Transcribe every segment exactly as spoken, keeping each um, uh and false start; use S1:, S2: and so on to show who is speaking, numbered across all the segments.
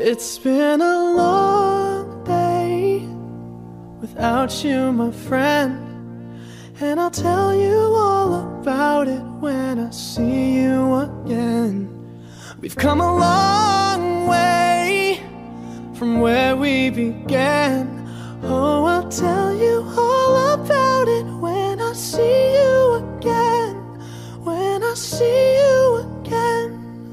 S1: It's been a long day without you, my friend, and I'll tell you all about it when I see you again. We've come a long way from where we began. Oh, I'll tell you all about it when I see you again. When I see you again.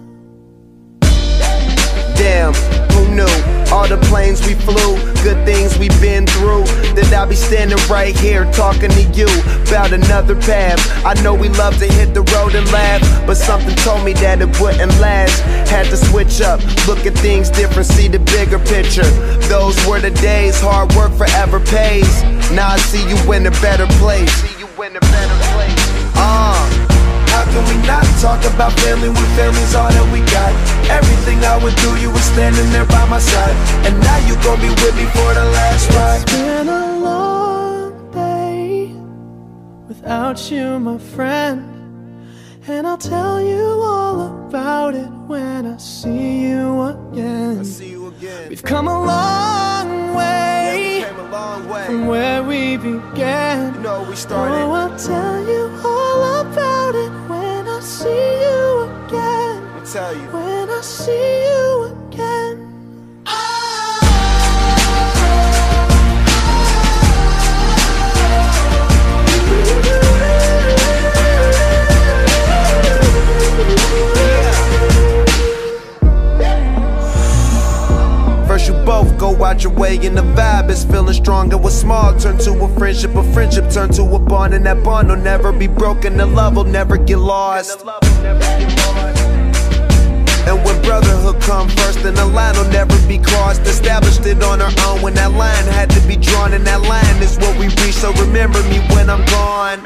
S2: Damn, who knew? All the planes we flew, good things we've been through, that I'll be standing right here talking to you about another path. I know we love to hit the road and laugh, but something told me that it wouldn't last. Had to switch up, look at things different, see the bigger picture. Those were the days, hard work forever pays. Now I see you in a better place. See you in a better place. Uh How can we not talk about family when family's all that we got? Everything I went through, you were standing there by my side, and now you gon' be with me for the last ride.
S1: It's been a long day without you, my friend, and I'll tell you all about it when I see you again.
S2: I see you again.
S1: We've come a long way,
S2: yeah, we came a long way
S1: from where we began.
S2: You know we started.
S1: Oh, I'll tell you all about it when I see you again.
S2: I'll tell you.
S1: When I see you again.
S2: First you both go out your way and the vibe is feeling stronger. What's small turn to a friendship, a friendship turn to a bond, and that bond will never be broken. The love will never get lost. And when brotherhood come first, then the line will never be crossed. Established it on our own when that line had to be drawn, and that line is what we reach. So remember me when I'm gone.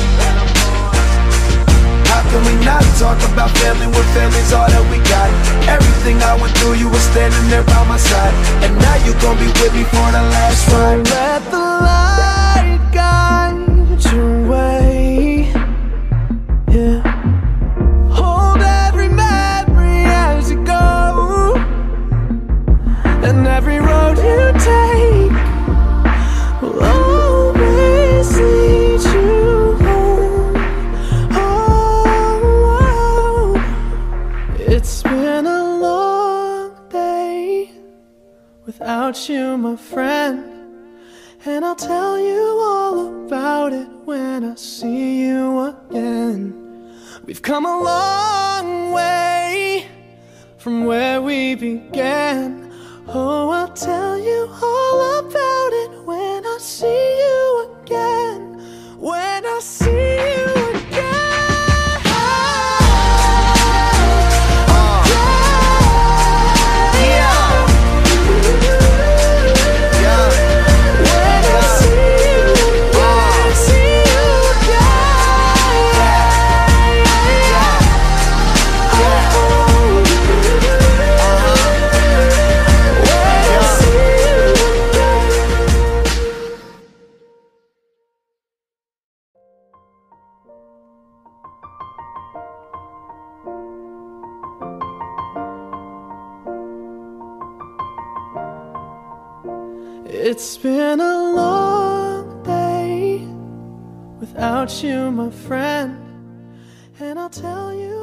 S2: How can we not talk about family when family's all that we got? Everything I went through, you were standing there by my side, and now you gon' be with me for the last ride.
S1: So let the light guide your way, yeah. Hold every memory as you go, and every road you take will always lead you home. Oh, it's been a long day without you, my friend, and I'll tell you all about it when I see you again. We've come a long way from where we began. Oh, I'll tell you all about it when I see you again. When I see you again. It's been a long day without you, my friend, and I'll tell you